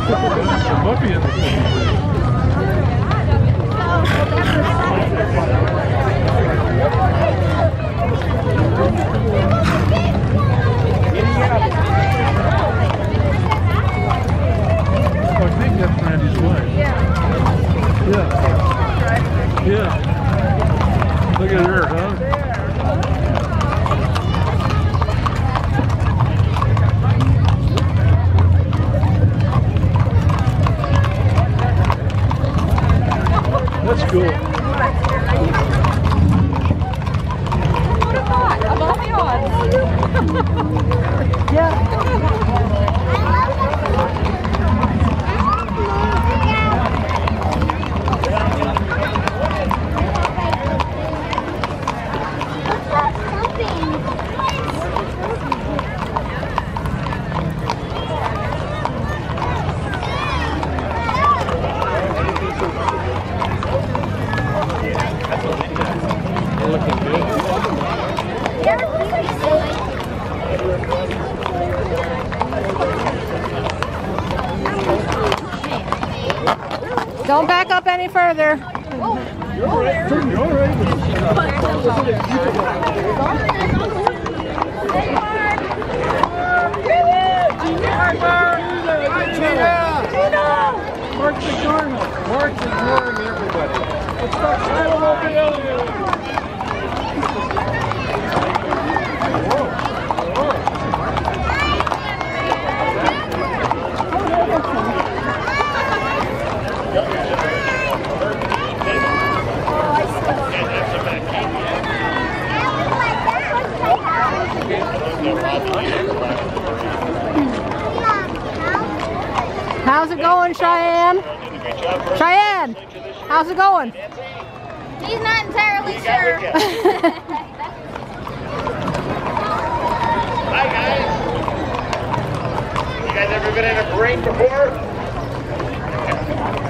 Puppy in the I think that's Randy's wife. Yeah. Yeah. Look at her, huh? That's cool. What a thought of all the odds. Yeah. Looking good. Don't back up any further. You're right. You're right. Mark's ignoring us. Mark's ignoring everybody. Let's start climbing over the elevator. How's it going, Cheyenne? Cheyenne, how's it going? He's not entirely sure. Hi guys. You guys ever been in a parade before?